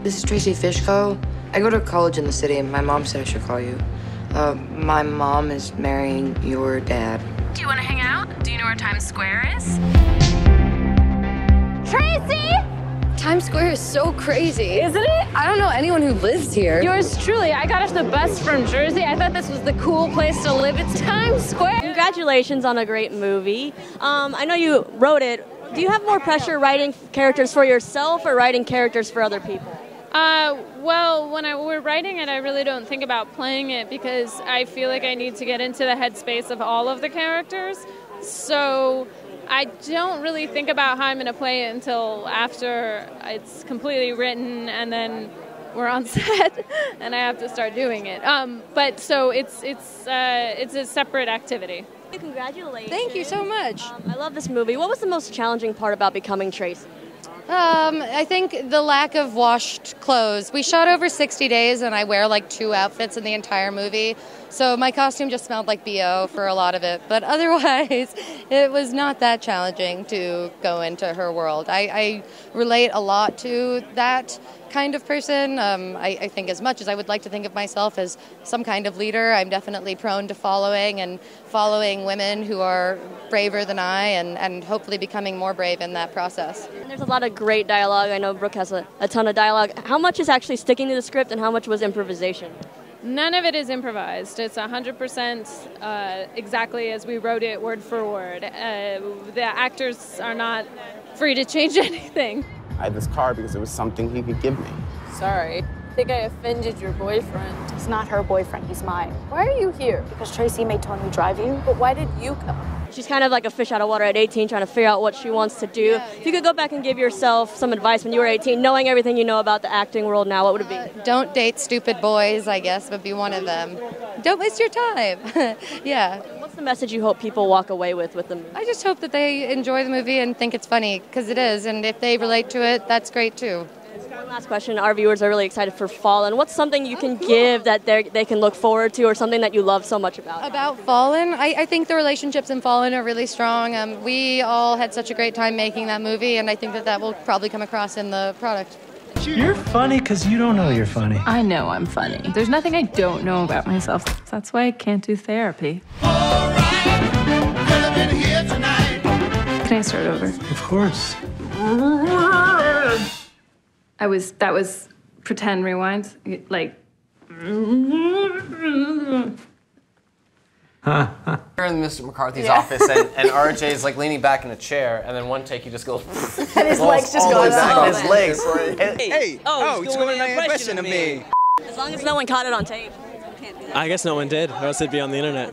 This is Tracy Fishko. I go to college in the city, and my mom said I should call you. My mom is marrying your dad. Do you want to hang out? Do you know where Times Square is? Tracy! Times Square is so crazy. Isn't it? I don't know anyone who lives here. Yours truly. I got off the bus from Jersey. I thought this was the cool place to live. It's Times Square. Congratulations on a great movie. I know you wrote it. Do you have more pressure writing characters for yourself or writing characters for other people? Well, when we're writing it, I really don't think about playing it because I feel like I need to get into the headspace of all of the characters. So I don't really think about how I'm going to play it until after it's completely written and then we're on set and I have to start doing it. But so it's a separate activity. Congratulations. Thank you so much. I love this movie. What was the most challenging part about becoming Tracy? I think the lack of washed clothes. We shot over 60 days and I wear like 2 outfits in the entire movie. So my costume just smelled like BO for a lot of it. But otherwise, it was not that challenging to go into her world. I relate a lot to that kind of person. I think as much as I would like to think of myself as some kind of leader, I'm definitely prone to following women who are braver than I and hopefully becoming more brave in that process. And there's a lot of great dialogue. I know Brooke has a ton of dialogue. How much is actually sticking to the script and how much was improvisation? None of it is improvised. It's 100% exactly as we wrote it, word for word. The actors are not free to change anything. I had this car because it was something he could give me. Sorry. I think I offended your boyfriend. He's not her boyfriend, he's mine. Why are you here? Because Tracy made Tony drive you. But why did you come? She's kind of like a fish out of water at 18, trying to figure out what she wants to do. If you could go back and give yourself some advice when you were 18, knowing everything you know about the acting world now, what would it be? Don't date stupid boys, I guess, would be one of them. Don't waste your time. Yeah. What's the message you hope people walk away with the movie? I just hope that they enjoy the movie and think it's funny, because it is. And if they relate to it, that's great too. One last question. Our viewers are really excited for Fallen. What's something you can give that they can look forward to or something that you love so much about? About Fallen? I think the relationships in Fallen are really strong. We all had such a great time making that movie, and I think that will probably come across in the product. You're funny because you don't know you're funny. I know I'm funny. There's nothing I don't know about myself. That's why I can't do therapy. Can I start over? Of course. That was pretend rewind, like. We're in Mr. McCarthy's office, and RJ's like leaning back in a chair, and then one take he just goes. And his legs just go out. His legs. Hey! Oh, he's going an impression of me. As long as no one caught it on tape. I guess no one did, or else it'd be on the internet.